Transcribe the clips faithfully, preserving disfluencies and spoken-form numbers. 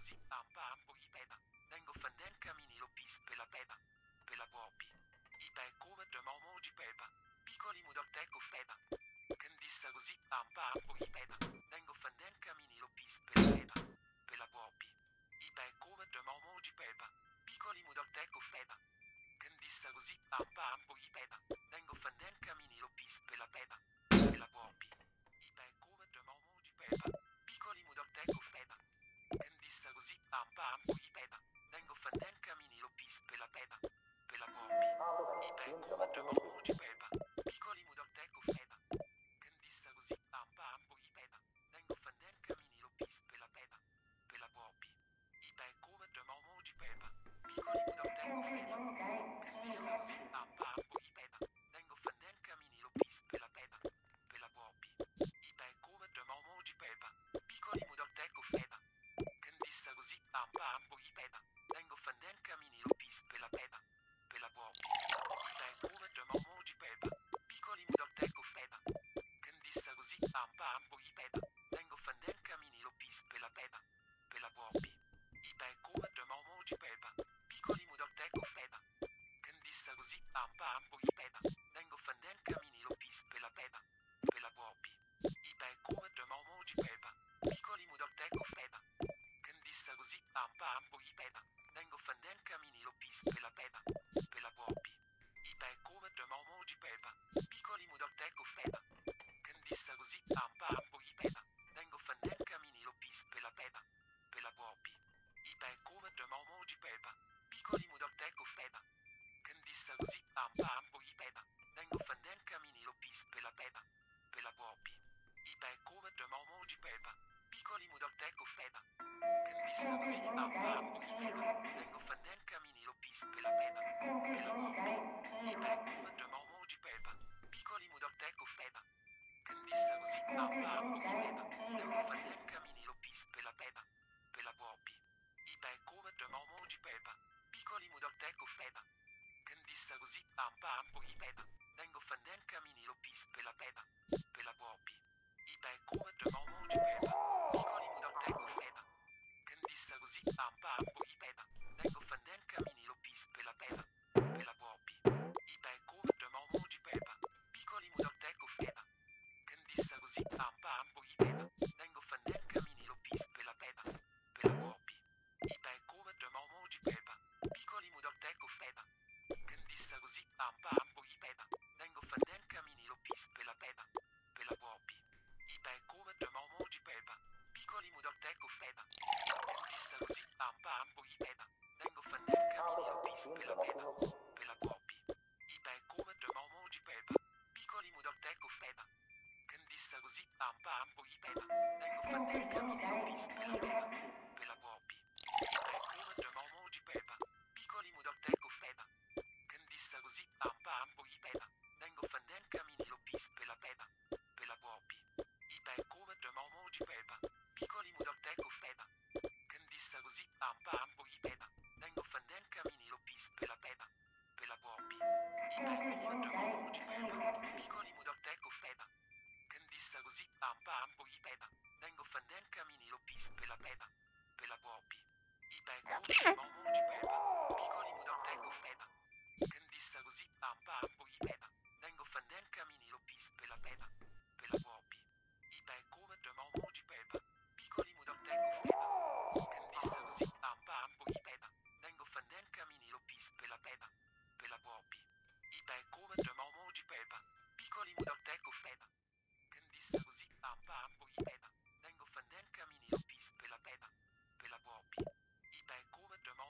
così pampa ampo i teta. Tengo fanden camini lo pis per la teta. Per la guopi. I pe come te momogi pepa. Piccoli mudorteco feta. Candissa così pampa ampo i teta. Tengo fanden camini lo pis per la teta. Per la guopi. I pe come te momogi pepa. Piccoli mudorteco feta. Candissa così pampa ampo i teta. Tengo fanden camini lo pis per la teta. Per la guopi. I pe come te momogi pepa. Piccoli mudorteco feta. Candissa così pampa ampo i teta. Tengo fanden camini lo pis per la teta. Per la guopi. I pe come te momogi pepa. Piccoli mudorteco feta. Candissa così pampa ampo i teta. Tengo fanden camini lo pis per la teta. Per la guopi. I pe come te momogi pepa. Piccoli mudorteco feta. Candissa così pampa ampo i teta. Tengo fanden camini lo pis per la teta. Per la guopi. I pe come te momogi pepa. Piccoli mudorteco feta. Candissa così pampa ampo i teta. Tengo fanden camini lo pis per la teta. Per la guopi. I pe come te momogi pepa. Piccoli mudorteco feta. Candissa così pampa ampo i teta. Tengo fanden camini lo pis per la teta. Per la guopi. I pe come te momogi pepa. Piccoli mudorteco feta. Candissa così pampa ampo i teta. Tengo fanden camini lo pis per la teta. Per la guopi. I pe come te momogi pepa. Piccoli mudorteco feta. Candissa così pampa ampo i teta. Tengo fanden camini lo pis per la teta. Per la guopi. I pe come te momogi pepa. Piccoli mudorteco feta. Candissa così pampa ampo i teta. Tengo fanden camini lo pis per la teta. Per la guopi. I pe come te momogi pepa. Piccoli mudorteco feta. Candissa così pampa ampo i teta. Tengo fanden camini lo pis per la teta. Per la guopi. I pe come te momogi pepa. Piccoli mudorteco feta. Candissa così pampa ampo i teta. Tengo fanden camini lo pis per la teta. Per la guopi. I pe come te momogi pepa. Piccoli mudorteco feta. Candissa così pampa ampo i teta. Tengo fanden camini lo pis per la teta. Per la guopi. I pe come te momogi pepa. Piccoli mudorteco feta. Candissa così pampa ampo i teta. Tengo fanden camini lo pis per la teta. Per la guopi. I pe come te momogi pepa. Piccoli mudorteco feta. Candissa così pampa ampo i teta. Tengo fanden camini lo pis per la teta. Per la guopi. I pe come te momogi pepa. Piccoli mudorteco feta. Candissa così pampa ampo i teta. Tengo fanden camini lo pis per la teta. Per la guopi. I pe come te momogi pepa. Piccoli mudorteco feta. Candissa così pampa ampo i teta. Tengo fanden camini lo pis per la teta. Per la guopi. I pe come te momogi pepa. Piccoli mudorteco feta. Candissa così pampa ampo i teta. Tengo fanden camini lo pis per la teta. Per la guopi. I pe come te momogi pepa. Piccoli mudorteco feta. Candissa così pampa ampo i teta. Tengo fanden camini lo pis per la teta. Per la guopi. I pe come te momogi pepa. Piccoli mudorteco feta. Candissa così pampa ampo i teta. Tengo fanden camini lo pis per la teta. Per la guopi. I pe come te momogi pepa. Piccoli mudorteco feta. Candissa così pampa ampo i teta. Tengo fanden camini lo pis per la teta. Per la guopi. I pe come te momogi pepa. Piccoli mudorteco feta. Candissa così pampa ampo i teta. Tengo fanden camini lo pis per la teta. Per la guopi. I pe come te momogi pepa. Piccoli mudorteco feta. Candissa così pampa ampo i teta. Tengo fanden camini lo pis per la teta. Per la guopi. I pe come te momogi pepa. Piccoli mudorteco feta. Candissa così pampa ampo i teta. Tengo fanden camini lo pis per la teta. Per la guopi. I pe come te momogi pepa. Piccoli mudorteco feta. Candissa così pampa ampo i teta. Tengo fanden camini lo pis per la teta. Per la guopi. I pe come te momogi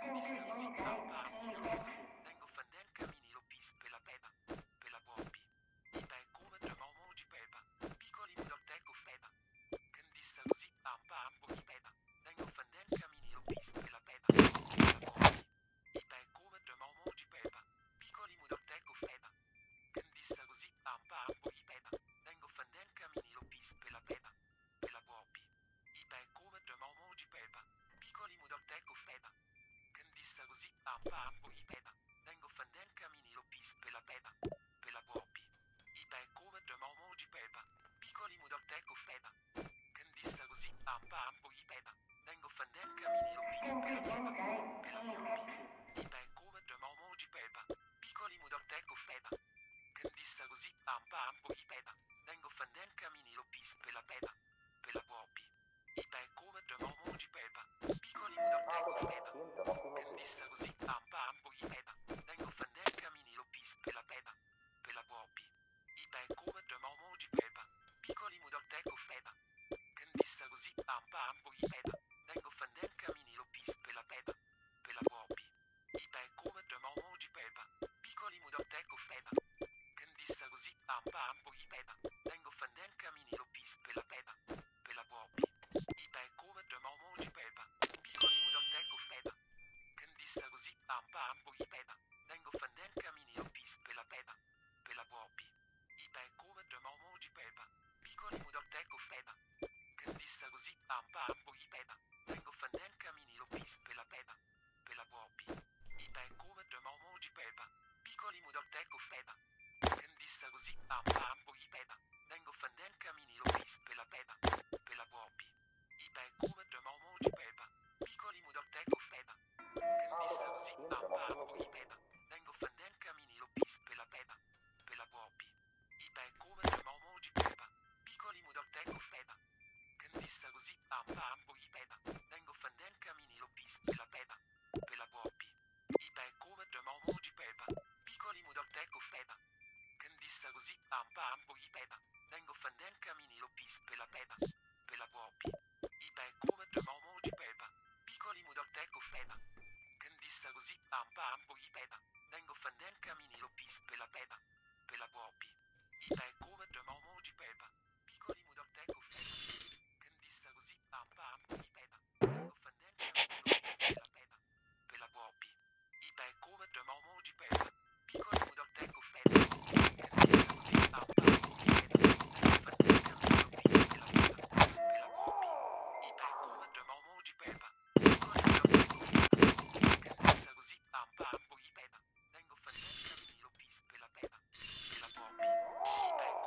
disse così pampa ampoieta. Tengo fanden camini lo pis per la teta, per la guopi. I pe come te momogi pepa, piccoli mudorteco feta. Che disse così pampa ampoieta. Tengo fanden camini lo pis per la teta, per la guopi. I pe come te momogi pepa, piccoli mudorteco feta. Che disse così pampa ampoieta. Tengo fanden camini lo pis per la teta, per la guopi. I pe come te momogi pepa, piccoli mudorteco feta. Che disse così pampa ampoieta. Tengo fanden camini lo pis per la teta, per la guopi. I pe come te momogi pepa, piccoli mudorteco feta. Che disse così pampa ampoieta. Tengo fanden camini lo pis per la teta, per la guopi. I pe come te momogi pepa, piccoli mudorteco feta. Che disse così pampa ampoieta. Tengo fanden camini lo pis per la teta, per la guopi. I pe come te momogi pepa, piccoli mudorteco feta. Che disse così pampa ampoieta. Tengo fanden camini lo pis per la teta, per la guopi. I pe come te momogi pepa, piccoli mudorteco feta. Che disse così pampa ampoieta. Tengo fanden camini lo pis per la teta, per la guopi. I pe come te momogi pepa, piccoli mudorteco feta. Che disse così pampa ampoieta. Tengo fanden camini lo pis per la teta, per la guopi. I pe come te momogi pepa, piccoli mudorteco feta. Che disse così pampa ampoieta. Tengo fanden camini lo pis per la teta, per la guopi. I pe come te momogi pepa, piccoli mudorteco feta. Che disse così pampa ampoieta. Tengo fanden camini lo pis per la teta, per la guopi. I pe come te momogi pepa, piccoli mudorteco feta. Che disse così pampa ampoieta. Tengo fanden camini lo pis per la teta, per la guopi. I pe come te momogi pepa, piccoli mudorteco feta. Che disse così pampa ampoieta. Tengo fanden camini lo pis per la teta, per la guopi. I pe come te momogi pepa, piccoli mudorteco feta. Che disse così pampa ampoieta. Tengo fanden camini lo pis per la teta, per la guopi. I pe come te momogi pepa, piccoli mudorteco feta. Che disse così pampa ampoieta. Tengo fanden camini lo pis per la teta, per la guopi. I pe come te momogi pepa, piccoli mudorteco feta. Che disse così pampa ampoieta. Tengo fanden camini lo pis per la teta, per la guopi. I pe come te momogi pepa, piccoli mudorteco feta. Che disse così pampa ampoieta. Tengo fanden camini lo pis per la teta, per la guopi. I pe come te momogi pepa, piccoli mudorteco feta. Che disse così pampa ampoieta. Tengo fanden camini lo pis per la teta, per la guopi. I pe come te momogi pepa, piccoli mudorteco feta. Che disse così pampa ampoieta. Tengo fanden camini lo pis per la teta, per la guopi. I pe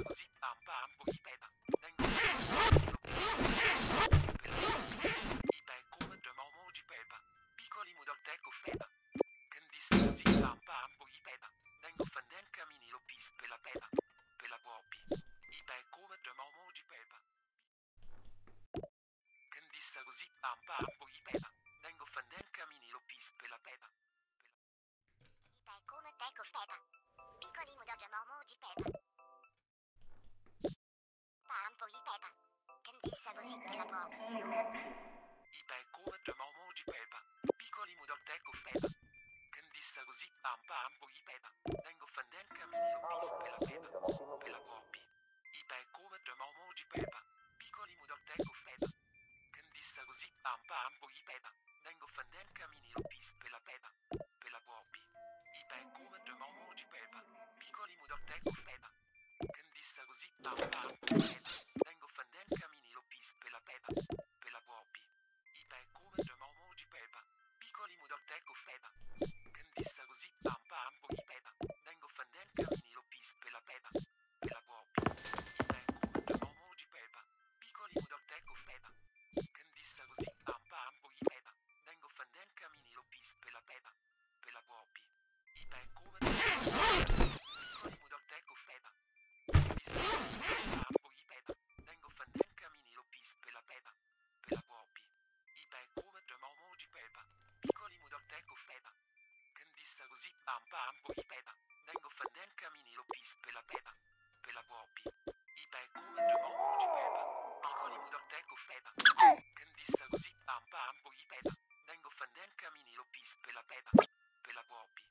così pam pam poi peta. Tengo fendente i pe come te momoji pepa. Piccoli mudolteco feta. Candissa così pam pam poi peta. Tengo fenden camini lo pis per la teta. Per la guopi. I pe come te momoji pepa. Candissa così pam pam poi peta. Tengo fenden camini lo pis per la teta. Ipe come teco feta. Piccoli mudogia momoji pepa. Pampo i pepa. Candissa così per la guopi. I pe come te momoji pepa. Piccoli mudolteco feta. Candissa così pam pam poi peta. Tengo fenden camini lo pis per la teta. Per la guopi. I pe come te momoji pepa. Piccoli mudolteco feta. Candissa così pam pam poi peta. Tengo fenden camini lo pis per la teta. Per la guopi. I pe come te momoji pepa. Piccoli mudolteco feta. Candissa così pam pam poi peta. Tengo fenden camini lo pis per la teta. Per la guopi. I pe come te momoji pepa. Piccoli mudolteco feta. Candissa così pam pam poi peta. Tengo fenden camini lo pis per la teta. Per la guopi. I pe come te momoji pepa. Piccoli mudolteco feta. Candissa così pam pam poi peta. Tengo fenden camini lo pis per la teta. Per la guopi. I pe come te piccoli mudolteco feta. Candissa così pam pam poi peta. Tengo fenden camini lo pis per la teta. Per la guopi. I pe come te momoji pepa. Piccoli mudolteco feta. Candissa così pam pam poi peta. Tengo fenden camini lo pis per la teta. Per la guopi. I pe come te momoji pepa. Piccoli mudolteco feta. Candissa così pam pam poi peta. Tengo fenden camini lo pis per la teta. Per la guopi.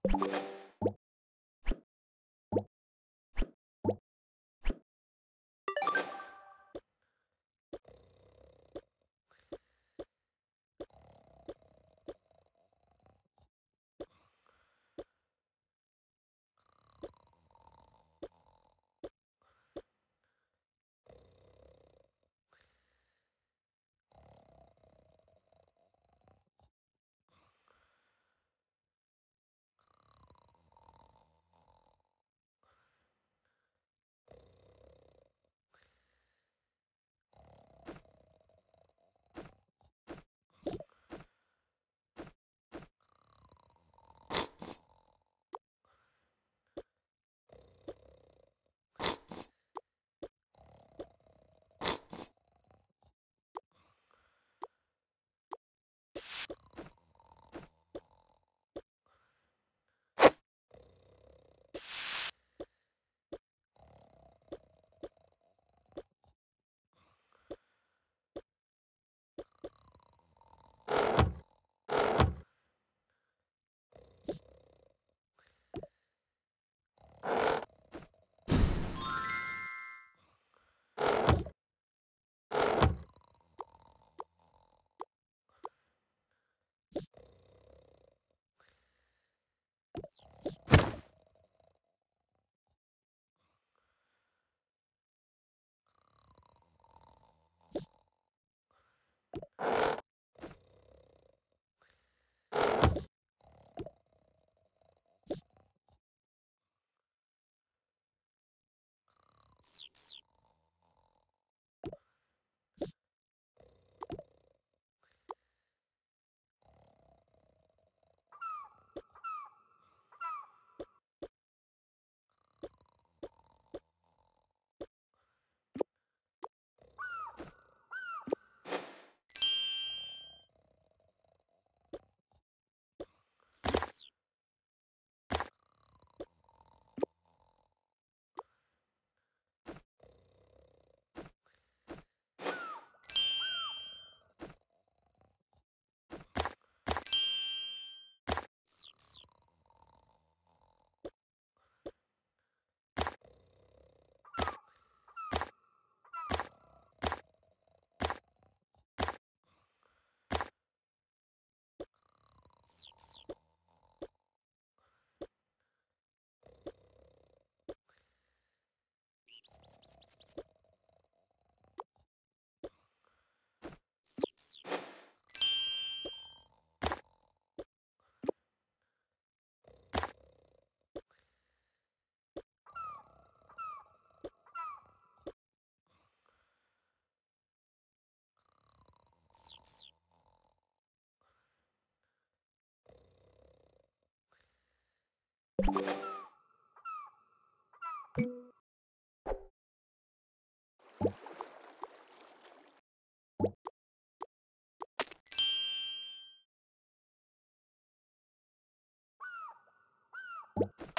you